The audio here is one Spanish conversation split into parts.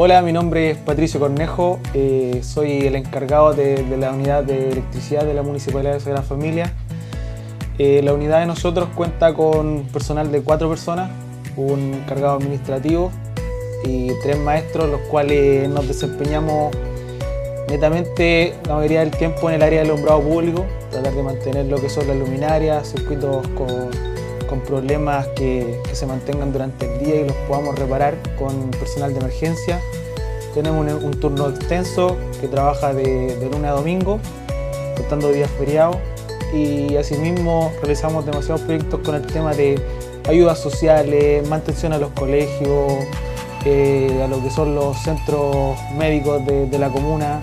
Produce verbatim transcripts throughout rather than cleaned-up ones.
Hola, mi nombre es Patricio Cornejo, eh, soy el encargado de, de la unidad de electricidad de la Municipalidad de Sagrada Familia. Eh, la unidad de nosotros cuenta con personal de cuatro personas, un encargado administrativo y tres maestros, los cuales nos desempeñamos netamente la mayoría del tiempo en el área del alumbrado público, tratar de mantener lo que son las luminarias, circuitos con, con problemas que, que se mantengan durante el día y los podamos reparar con personal de emergencia. Tenemos un, un turno extenso que trabaja de, de lunes a domingo, contando días feriados, y asimismo realizamos demasiados proyectos con el tema de ayudas sociales, mantención a los colegios, eh, a lo que son los centros médicos de, de la comuna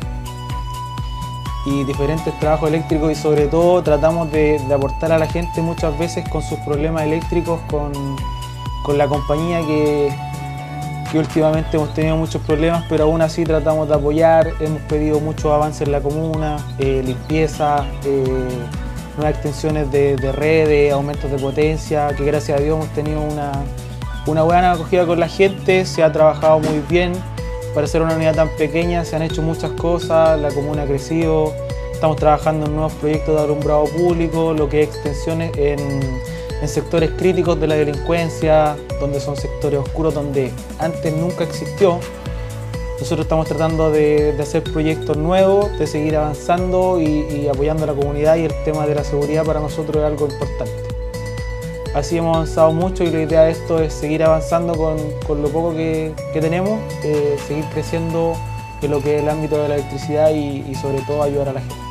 y diferentes trabajos eléctricos, y sobre todo tratamos de, de aportar a la gente muchas veces con sus problemas eléctricos con, con la compañía que, que últimamente hemos tenido muchos problemas, pero aún así tratamos de apoyar. Hemos pedido muchos avances en la comuna, eh, limpieza, eh, nuevas extensiones de, de redes, aumentos de potencia, que gracias a Dios hemos tenido una, una buena acogida con la gente. Se ha trabajado muy bien. Para ser una unidad tan pequeña se han hecho muchas cosas, la comuna ha crecido, estamos trabajando en nuevos proyectos de alumbrado público, lo que es extensiones en, en sectores críticos de la delincuencia, donde son sectores oscuros donde antes nunca existió. Nosotros estamos tratando de, de hacer proyectos nuevos, de seguir avanzando y, y apoyando a la comunidad, y el tema de la seguridad para nosotros es algo importante. Así hemos avanzado mucho, y la idea de esto es seguir avanzando con, con lo poco que, que tenemos, eh, seguir creciendo en lo que es el ámbito de la electricidad y, y sobre todo ayudar a la gente.